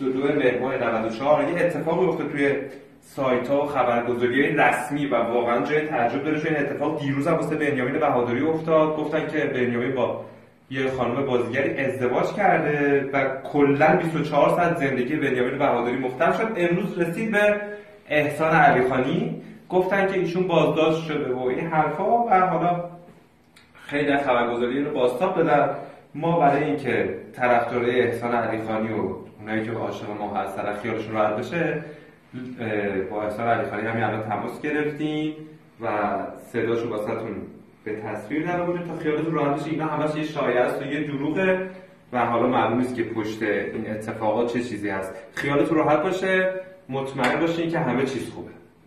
22 مهر 94 یه اتفاقی افتاد توی سایت‌ها و خبرگزاری‌های رسمی و واقعا جای تعجب داره. این اتفاق دیروز هم واسه بنیامین بهادری افتاد. گفتن که بنیامین با یه خانم بازیگری ازدواج کرده و کلاً 24 ساعت زندگی بنیامین بهادری مختل شد. امروز رسید به احسان علیخانی، گفتن که ایشون بازداشت شده و این حرفا و حالا خیلی خبرگزاری رو بازتاب دادن. ما برای اینکه طرفدارای احسان علیخانی و اونایی که عاشق ما هستن خیالشون راحت بشه با احسان علیخانی همین الان تماس گرفتیم و صداشو واسهتون به تصویر درآوردیم تا خیالتون راحت بشه. اینا همش یه شایعه است و یه دروغه و حالا معلوم نیست که پشت این اتفاقات چه چیزی هست. خیالتون راحت باشه، مطمئن باشین که همه چیز خوبه.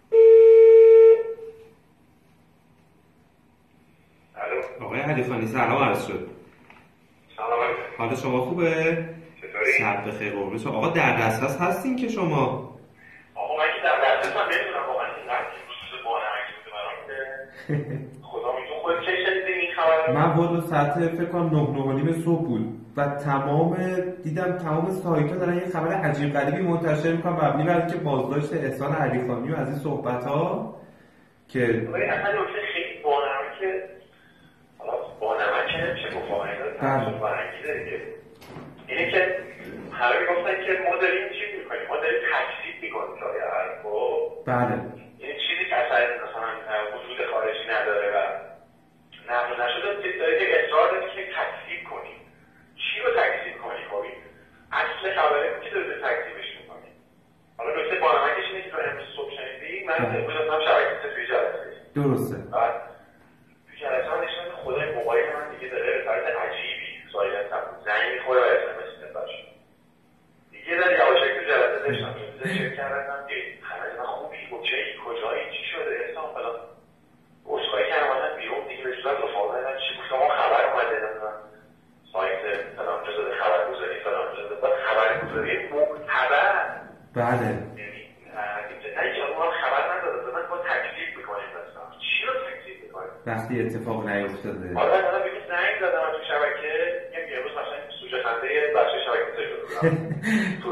آقای علیخانی سلام عرض شد. سلام علیکم. حال شما خوبه؟ چطوری؟ شب بخیر قربون شما. آقا در دسترس هستین که شما؟ آقا من که در دسترسم نمیدونم واقعا این قضیه خصوص بانمک بوده برام که خدا میتونه خودت چه شنیدین این خبر؟ من والا ساعت فکر کنم 9:30 صبح بود و دیدم تمام سایت‌ها دارن یه خبر عجیب غریبی منتشر میکنن مبنی بر اینکه بازداشت احسان علیخانی و از این صحبت‌ها که اصلا نکته خیلی بانمکه. حالا بانمک نمیشه گفت واقعا تعصب فرهنگی داره که اینه که همه میگفتن که ما داریم چی میکنیم، ما داریم تکذیب میکنیم شاید بله این چیزی که اصلا مثلا وجود خارجی نداره و نقل نشده داره که اصرار داره که تکذیب کنیم. چی رو تکذیب کنیم؟ خب اصل خبره چی داره تکذیبش میکنیم؟ حالا نکته بانمکش اینه که تو امروز صبح شنیدی من امروز هم شبکه توی جلسه درسته بعد توی جلسه هم نشون خدای موبایل من دیگه داره به طرز عجیبی سایلنت هم زنگ میخوره و اسمس میاد دیگه داره یواشکی تو جلسه داشتم شکر کردم که همه من خوبی اوکی کجایی چی شده احسان فلان عذرخواهی کردم اومدن بیرون دیگه به صورت رفاقت من چی گفتم ما خبر اومده نمیدونم سایت فلان جزء خبرگزاری فلان جزء بعد خبرگزاری معتبر بله نه که اون خبر نداده من با تکذیب میکنیم مثلا چی رو تکذیب میکنیم وقتی اتفاق نیفتاده. حالا من ببین زنگ زدم تو شبکه یه روز مثلا سوژه خنده بچه شبکه شده تو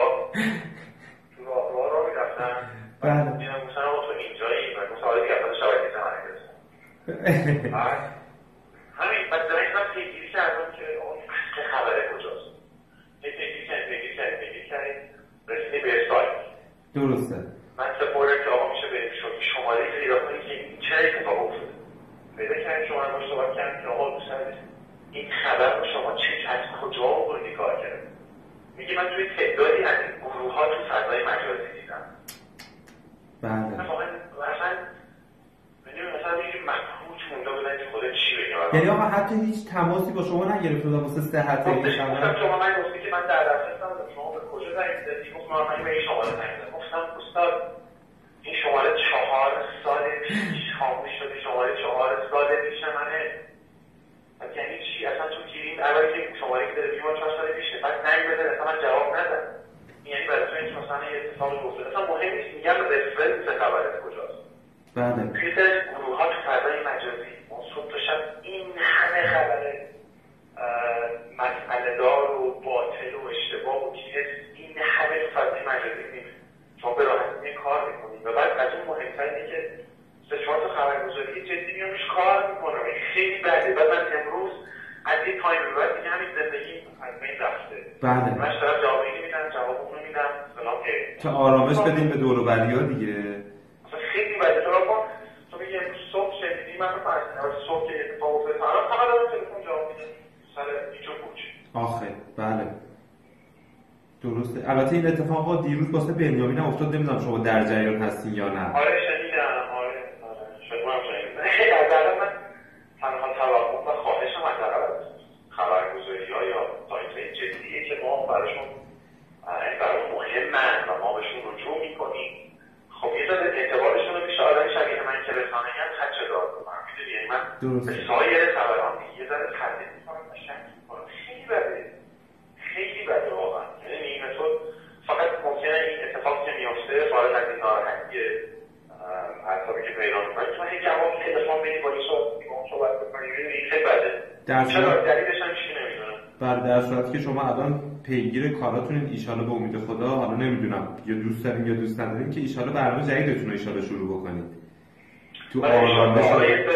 راه را میرفتم بله دیدم گفتن آقا تو اینجایی و گفتم آره دیگه اصلا شبکه زمان گرفتم همین بعد زنگ زدم پیگیری کردم که اصل خبره کجاست پیگیری کردیم رسیدیم به سایت درسته من سپردم که آقا میشه بریم شماره پیدا کنیم که چه اتفاق افتاده پیدا کردیم شما رو صحبت کردیم که آقا دوست دارید این خبر رو شما از کجا آوردی کار کردید میگه من توی تعدادی از این گروه ها تو فضای مجازی دیدم. بله مثلا مثلا میگه مکروچ مونده بودن که خدا چی بگم یعنی آقا حتی هیچ تماسی با شما نگرفت بودن واسه صحت این خبر؟ شما من گفتی که من در دسترسم شما به کجا زنگ زدی؟ گفت من به این شماره زنگ زدم. گفتم استاد این شماره 4 سال پیش خاموش شده شماره 4 سال پیش منه یعنی چی اصلا تو گیریم اولی که شماره که داره بیمان 4 سال پیشه بعد زنگ بده اصلا من جواب ندم یعنی برای تو این مثلا یه اتفاقی افتاده اصلا مهم نیست میگم رفرنس خبرت کجاست. بله توی گروه ها تو فضای مجازی اون صبح تا شب این همه خبر مسئله دار و باطل و اشتباه و چیز این همه تو فضای مجازی نیست شما به راحتی کار میکنید و بعد از اون مهمتر اینه که 3-4 تا خبرگزاری جدی میان روش کار میکنه خیلی بده و من امروز از یه تایم به بعد دیگه همین زندگی از بین رفته. بله من دارم جواب اینو میدم جواب اونو میدم سلام که آرامش بدیم به دور و بریا دیگه. اصلا خیلی بده تو رو تو میگه امروز صبح شنیدی من رو فرض صبح که اتفاق افتاد فقط دارم تلفن جواب میدم سر ایجو کوچ آخه بله درسته. البته این اتفاق دیروز واسه بنیامین افتاد نمیدونم شما در جریان هستین یا نه. آره شنیدم آره شما هم شنیدم خیلی از الان من تنها توقع و خواهشم از خبرگزاری‌ها یا سایت‌های جدیه که ما براشون برای مهمن و ما بهشون رجوع میکنیم خب یه ذره اعتبارشون رو میشه آدم شبیه من که رسانه‌ای هم خدشه دار کنم میدونی یعنی من به سایر خبران یه ذره تردید میکنم و شک میکنم خیلی بده واقعا یعنی این تو فقط ممکنه این اتفاق که میفته فارغ از این ناراحتی اعصابی که پیدا میکنه تو هی جواب تلفن بدی با این صحبت بکنی این خیلی بده چرا دلیلش هم چی نمیدونم بله، در صورتی که شما الان پیگیر کاراتونین ایشالا به امید خدا، حالا نمیدونم یا دوست داریم یا دوست نداریم که ایشالا برنامه جدیدتون رو ایشالا شروع بکنید تو آرامش.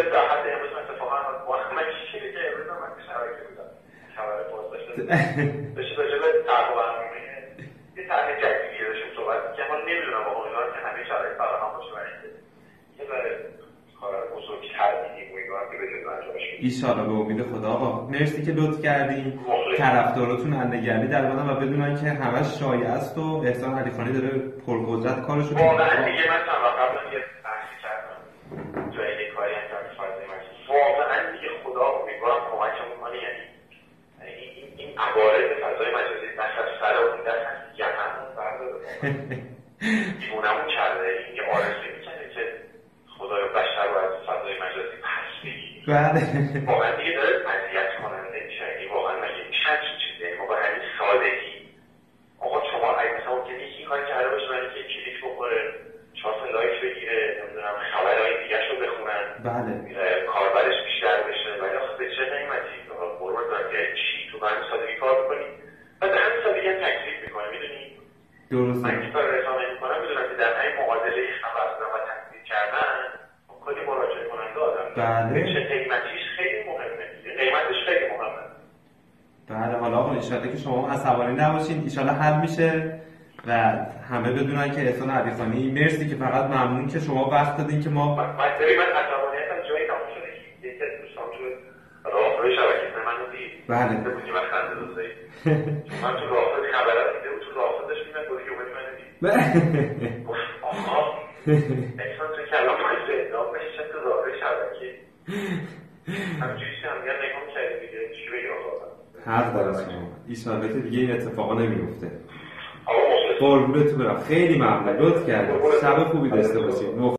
بشه راجع به تقریبا یه طرح جدیدی داشتیم صحبت که من نمیدونم واقعا که همه شرایط فراهم باشه برای اینکه یه ذره کار بزرگتر دیدیم امیدوارم که بتونیم انجامش بدیم ایشالا به امید خدا. آقا مرسی که لطف کردین. طرفداراتون اندگردی در بدن و بدونن که همش شایعه است و احسان علیخانی داره پرقدرت کارشو میکنه. واقعا دیگه من چند وقت قبل یه بحثی کردم جای یه کاری انجام فضای مجازی، واقعا دیگه خدا امیدوارم کمکمون کنه. یعنی این عوارض فضای مجازی دست از سر اون دست از جهنم برداره دیوونمون کرده. این یه آرزوی میکنه که خدای بشر رو از فضای مجازی پس بگیریم. واقعا دیگه داره اذیت کننده میشه. واقعا مگه میشه همچین چیزی؟ ما به همین سادگی آقا شما اگه مثلا ممکنه یکی کار کرده باشه برای که کلیک بخوره 4 تا لایک بگیره، نمیدونم خبرهای دیگه‌ش رو بخونن، کاربرش بیشتر بشه، ولی آخه به چه قیمتی؟ قربان برای چی تو به همین سادگی کار میکنی و به همین سادگی هم تکلیف میکنه. میدونی درسته. من که کار رسانه میکنم میدونم که در همین معادله خبر دادن و تکلیف کردن کلی مراجعه کننده آدم بله. چه قیمتیش خیلی مهمه، قیمتش خیلی مهمه. بله، حالا آقا انشالله که شما عصبانی نباشین، انشالله حل میشه و همه بدونن که احسان علیخانی مرسی که فقط ممنون که شما وقت دادین که ما من عصبانیتم جایی تموم شده که یکی از دوستان تو راهروی شبکه منو دید. بله. بودی و خنده دوزایی من تو راهروی خبرات دیده و تو راهروی داشت میمن بودی که اومدی منو دید گفت آقا احسان تو کلام من زندان بشه تو راهروی شبکه همجوری همگر نگاه کردی دیگه چی بگی آقا حق داره شما. ایشالله که دیگه این اتفاقا نمیفته. آقا قربونتون برم، خیلی ممنون، لطف کردید. شب خوبی داشته باشید.